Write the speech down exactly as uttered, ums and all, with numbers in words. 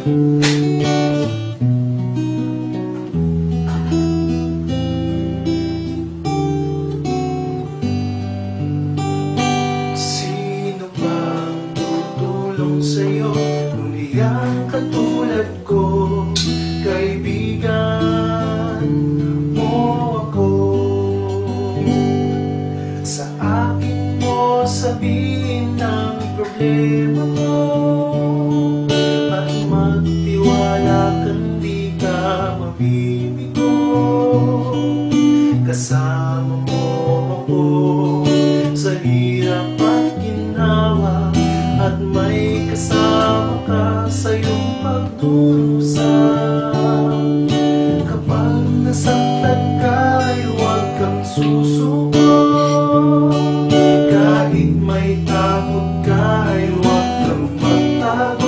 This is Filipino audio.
Sino bang tutulong sa'yo? Ngunit ang katulad ko, kaibigan mo ako. Sa akin mo sabihin ang problema mo, at magtiwala kang di ka mabibigo. Kasama mo ako sa hirap at ginhawa, at may kasama ka sa iyong pagdurusa. Kapag nasaktan ka ay huwag kang susuko, kahit may takot ka ay huwag kang magtago.